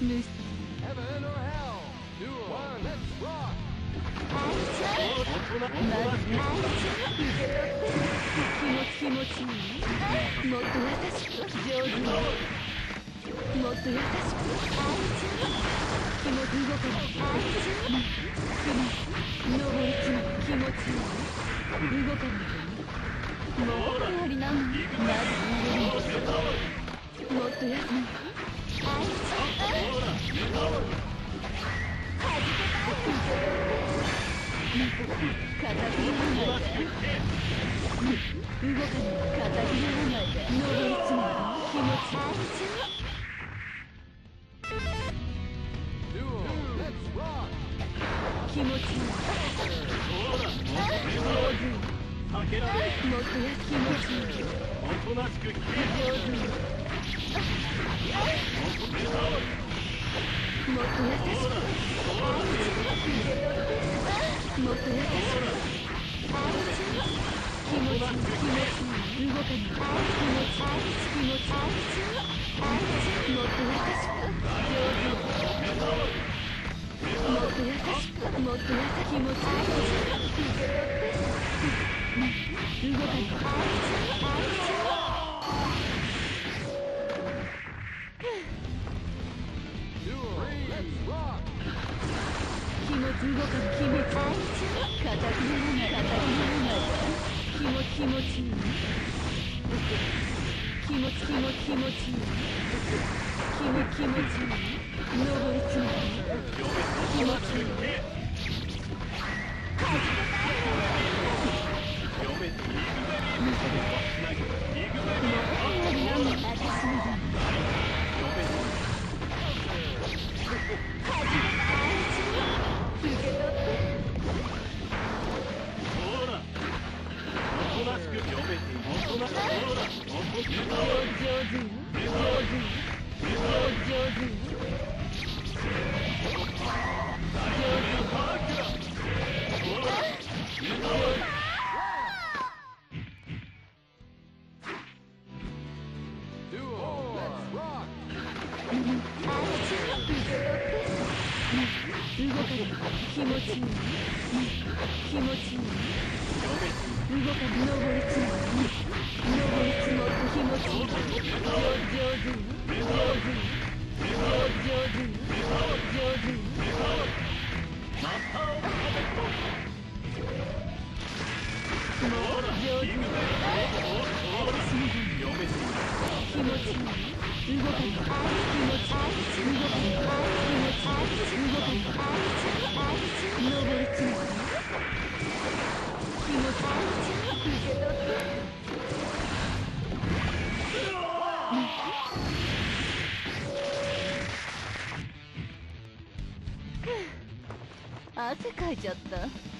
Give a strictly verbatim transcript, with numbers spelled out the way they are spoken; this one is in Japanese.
Heaven or hell? Duo. One, let's rock. まず気持ち気持ちいい。もっと優しく上手に。もっと優しく気持ち動かない。上り詰め気持ちいい。動かない。もっとやりな。まず逃げる。もっと優しく片切れないで動かない片切れないで上り詰め気持ちいい。気持ちいい。上手にもっとや気持ちいい。上手にもっと優しくもっと優しく気持ちいい気持ちいい動かない気持ちいい気持ちいいもっと優しく上手もっと優しくもっと優しく気持ちいい動かない気持ち動かない気持ち片切れない片切れない気持ち気持ちいい気持ち気持ち気持ちいい気持ち気持ちいい上り詰め気持ちいい私のだ動かない気持ちいい気持ちいい動かない上り詰まる上り詰まって気持ちいい上手に上手に上手に上手にもう上手に気持ちいい動かない気持ち動かない気持ち動かない上り詰め気持ち受け取って汗かいちゃった。